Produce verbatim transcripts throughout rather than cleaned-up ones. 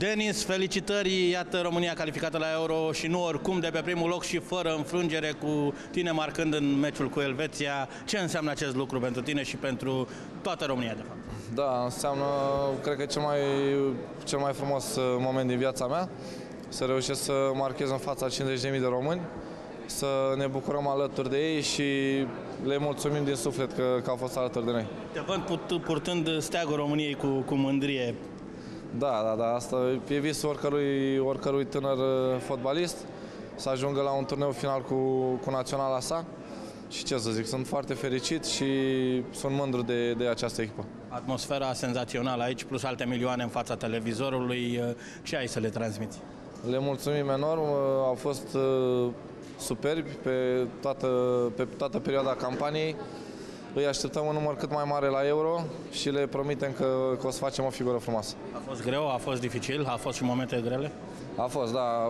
Denis, felicitări, iată România calificată la Euro și nu oricum, de pe primul loc și fără înfrângere, cu tine marcând în meciul cu Elveția. Ce înseamnă acest lucru pentru tine și pentru toată România, de fapt? Da, înseamnă, cred că cel mai, cel mai frumos moment din viața mea, să reușesc să marchez în fața cincizeci de mii de români, să ne bucurăm alături de ei și le mulțumim din suflet că, că au fost alături de noi. Te văd purtând steagul României cu, cu mândrie. Da, da, da, asta e visul oricărui, oricărui tânăr fotbalist, să ajungă la un turneu final cu, cu naționala sa. Și ce să zic, sunt foarte fericit și sunt mândru de, de această echipă. Atmosfera senzațională aici, plus alte milioane în fața televizorului, ce ai să le transmiți? Le mulțumim enorm, au fost superbi pe toată, pe toată perioada campaniei. Îi așteptăm un număr cât mai mare la Euro și le promitem că, că o să facem o figură frumoasă. A fost greu, a fost dificil, a fost și momente grele? A fost, da,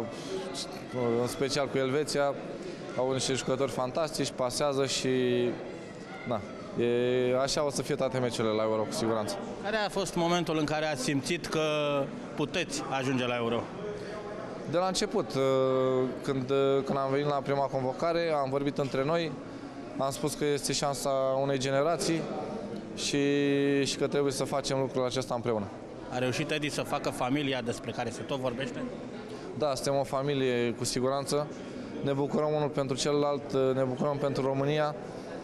în special cu Elveția. Au niște jucători fantastici, pasează și da, e, așa o să fie toate meciurile la Euro, cu siguranță. Care a fost momentul în care ați simțit că puteți ajunge la Euro? De la început, când, când am venit la prima convocare, am vorbit între noi, am spus că este șansa unei generații și, și că trebuie să facem lucrul acesta împreună. A reușit Edi să facă familia despre care se tot vorbește? Da, suntem o familie cu siguranță. Ne bucurăm unul pentru celălalt, ne bucurăm pentru România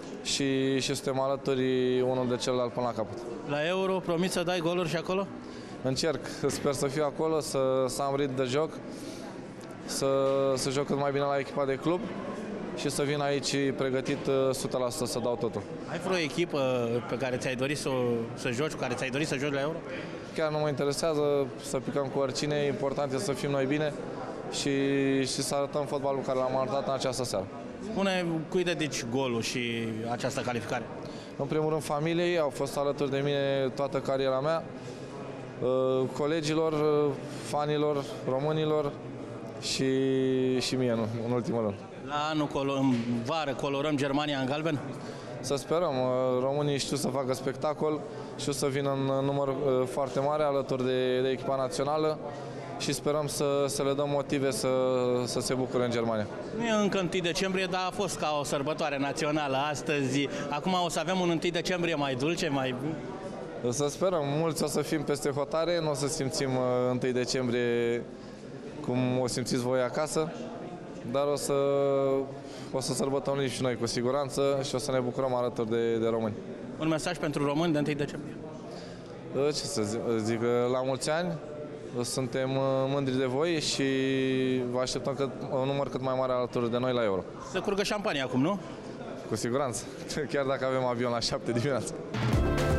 și, și suntem alături unul de celălalt până la capăt. La Euro promiți să dai goluri și acolo? Încerc, sper să fiu acolo, să, să am ritm de joc, să, să joc cât mai bine la echipa de club și să vin aici pregătit o sută la sută să dau totul. Ai vreo echipă pe care ți-ai dorit să, să joci, cu care ți-ai dorit să joci la Euro? Chiar nu mă interesează să picăm cu oricine, important este să fim noi bine și, și să arătăm fotbalul care l-am arătat în această seară. Spune cui dedici golul și această calificare? În primul rând familiei, au fost alături de mine toată cariera mea, colegilor, fanilor, românilor și, și mie, nu, în ultimul rând. La anul, în vară, colorăm Germania în galben? Să sperăm. Românii știu să facă spectacol, știu să vină în număr foarte mare alături de, de echipa națională și sperăm să, să le dăm motive să, să se bucure în Germania. Nu e încă întâi decembrie, dar a fost ca o sărbătoare națională astăzi. Acum o să avem un întâi decembrie mai dulce, mai... Să sperăm. Mulți o să fim peste hotare, nu o să simțim întâi decembrie cum o simțiți voi acasă, dar o să, o să sărbătorim și noi cu siguranță și o să ne bucurăm alături de, de români. Un mesaj pentru români de întâi decembrie? Ce să zic, zic, la mulți ani, suntem mândri de voi și vă așteptăm cât, un număr cât mai mare alături de noi la Euro. Să curgă șampania acum, nu? Cu siguranță, chiar dacă avem avion la șapte dimineața.